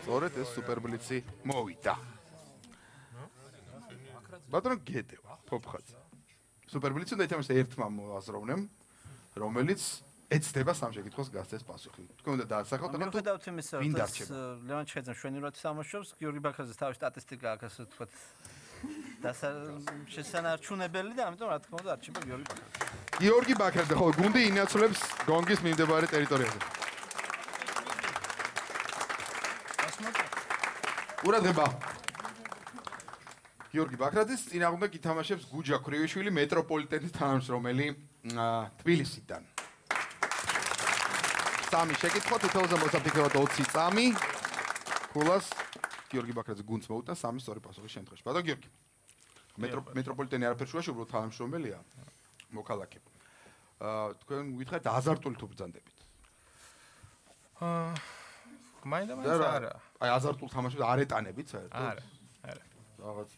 სწორედ ეს სუპერბლიცი მოვიდა. ბატონო გეტევა, ფოფხაძე. სუპერბლიცი უნდა ითამაშოს ერთმა მოაზროვნემ, რომელიც ეცდება სამ შეკითხვას გასცეს პასუხი. თქვენ უნდა დაასახოთ და მიუხედავად იმისა, ვინ რომ დარჩება? ლევან ჩხეიძემ შვენივრად თამაშობს, გიორგი ბაქრაძეს თავის სტატისტიკა აქვს, ასე ვთქვათ, შესანარჩუნებელი და ამიტომ რა თქმა უნდა არჩება გიორგი ბაქრაძე. გიორგი ბაქრაძე, ხო, გუნდი ინაცვლებს გონგის მიმდებარე ტერიტორიაზე. ყურადღება. გიორგი ბაქრაძის წინააღმდეგ ითამაშებს გუჯა ქრივიშვილი მეტროპოლიტენის თანამშრომელი თბილისიდან. სამი შეკითხვა, თითოეულზე მოსაფიქრებლად 20 წამი. ქულას გიორგი ბაქრაძე გუნდს მოუტა სამი სწორი პასუხის შემთხვევაში. ბატონო გიორგი. მეტროპოლიტენი არაფერ შუაში, უბრალოდ თანამშრომელია მოქალაქე. თქვენ გითხარით აზარტული თუ ბრძანდებით? მაინდა-მაინც არა. აი აზარტულ თამაშებს არ ეტანებით საერთოდ? არა. რაღაც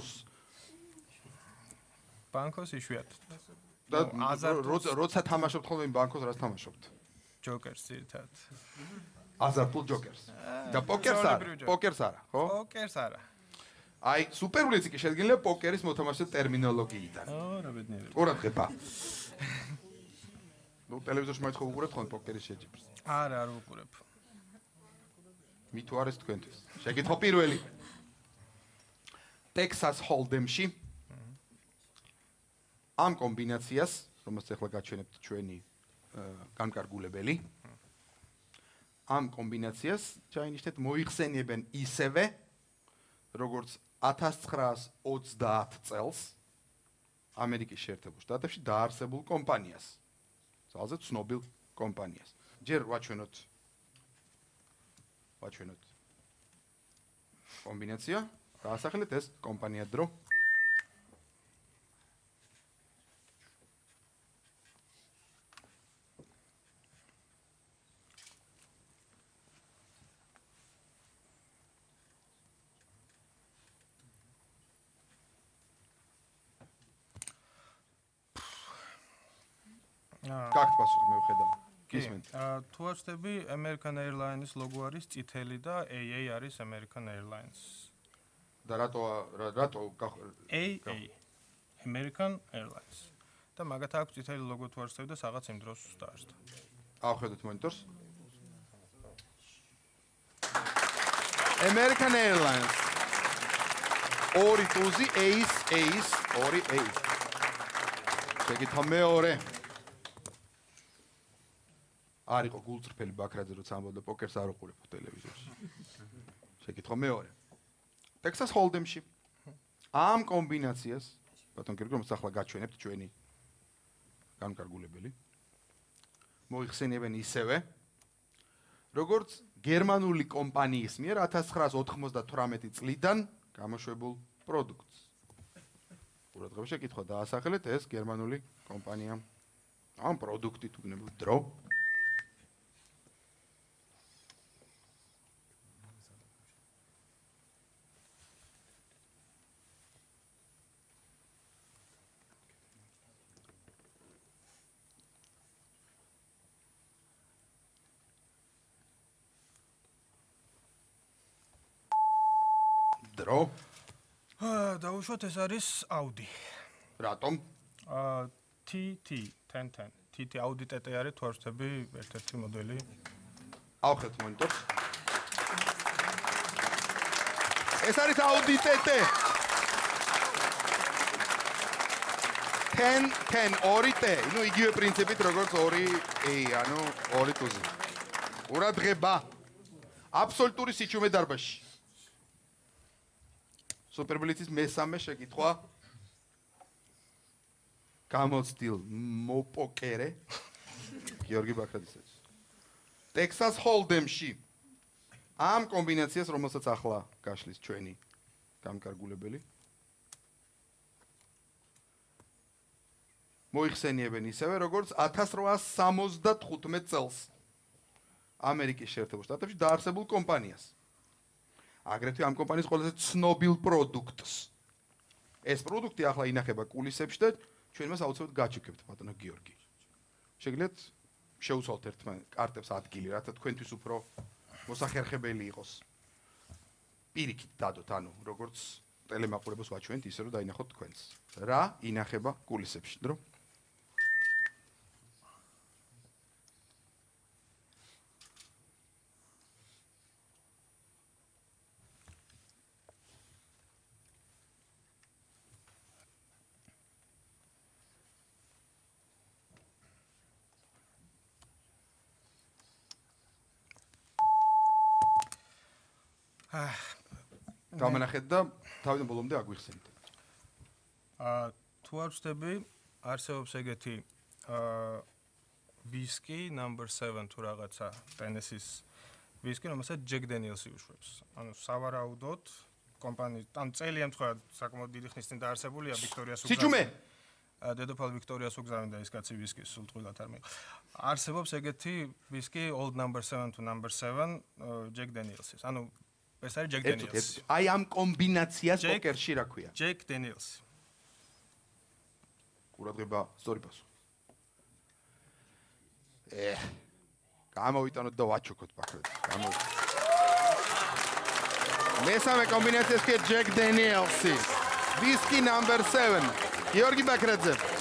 ბანკოს იშვიათად. და როცა თამაშობთ ხოლმე ბანკოს რას თამაშობთ? ჯოკერს ერთად. აზარტულ ჯოკერს. და პოკერს არა, ხო? პოკერს არა. აი სუპერბლიცი კი შედგენილია პოკერის მოთამაშე ტერმინოლოგიიდან. რა ბედნიერია. ყურადღება. ნუ ტელევიზორში მაინც ხო უყურებთ ხოლმე პოკერის შეჯიბრს? არა, არ ვუყურებ. მით უარეს თქვენთვის. შეკითხვა პირველი. Texas Hold'emში ამ კომბინაციას, რომელსაც ახლა გაჩვენებთ ჩვენი განკარგულებელი, ამ კომბინაციას ჩაინიშნეთ მოიხსენიებენ ისევე, როგორც 1930 წელს ამერიკის შეერთებულ შტატებში დაარსებულ კომპანიას. ძალზე ცნობილ კომპანიას. ჯერ ვაჩვენოთ კომბინაცია. დაასახელეთ ეს კომპანია დრო. გაქვთ პასუხი მე ვხედავ. გისმენთ. თუ არ ვწდები, American Airlines ლოგო არის წითელი და AA არის American Airlines. და რატო AA American Airlines. და მაგათ აქვს წითელი ლოგო თუ არ ვწდები და რაღაც იმ დროს დაარსდა. ავხედოთ მონიტორს. American Airlines. ორი ტუზი A's 2 A. შეკითხვა მეორე. არ იყო გულწრფელი ბაქრაძე როცა ამბობდა პოკერს არ უყურებო ტელევიზორში. შეკითხვა მეორე. Texas Hold'emში ამ კომბინაციას, ბატონ გიორგი, რომელსაც ახლა გაჩვენებთ ჩვენი განკარგულებელი, მოიხსენიებენ ისევე, როგორც გერმანული კომპანიის მიერ 1998 წლიდან გამოშვებულ პროდუქტს. ყურადღება შეკითხვა დაასახელეთ ეს გერმანული კომპანია. ამ პროდუქტით უგნებელ დრო. დრო. დაუშვათ ეს არის Audi. რატომ? TT 1010. TT Audi TT არის თუ არ ვწდები ერთ-ერთი მოდელი. ავხედეთ მონიტორს. ეს არის Audi TT. 10 2 T. ნუ იგივე პრინციპით როგორც 2 A, ანუ 2 ტუზი. ყურადღება. აბსოლუტური სიჩუმე დარბაზში. სუპერბლიცის მესამე შეკითხვა. გამოცდილ მოპოკერე გიორგი ბაქრაძესაც. Texas Hold'emში ამ კომბინაციას, რომელსაც ახლა გაშლის ჩვენი განკარგულებელი, მოიხსენიებენ ისევე, როგორც 1875 წელს ამერიკის შეერთებულ შტატებში დაარსებულ კომპანიას. აგრეთვე ამ კომპანიის ყველაზე ცნობილ პროდუქტს. ეს პროდუქტი ახლა ინახება კულისებში და ჩვენ მას აუცილებლად გაჩვენებთ, ბატონო გიორგი. შეგიძლიათ შეუცვალოთ ერთმანეთს კარტებს ადგილი, რათა თქვენთვის უფრო მოსახერხებელი იყოს. პირიქით დადოთ, ანუ როგორც ტელემაყურებელს ვაჩვენთ, ისე რომ დაინახოთ თქვენს. რა ინახება კულისებში, დრო? გამანახეთ და თავიდან ბოლომდე აგვიხსენეთ. თუ არ ვწდები, არსებობს ეგეთი ვისკი number 7 თუ რაღაცა Tennessee-ის ვისკი, რომელსაც Jack Daniels-ი უშვებს. ანუ სავარაუდოდ კომპანიის, ან წელი ემთხვევა საკმაოდ დიდი ხნის წინ დაარსებულია ვიქტორიას უგზავნა. სიჩუმე. დედოფალ ვიქტორიას უგზავნიდა ის კაცი ვისკის სულტყვილად არ მე. არსებობს ეგეთი ვისკი old number 7 თუ number 7 Jack Daniels-ის. ანუ ეს არის Jack Daniels. აი ამ კომბინაციას პოკერში რა ქვია? Jack Daniels. ყურადღება, სწორი პასუხი. გამოვიტანოთ და ვაჩოქოთ ბაქრებს. მესამე კომბინაციას კი Jack Daniels-ი. Whisky number 7. გიორგი ბაქრაძე.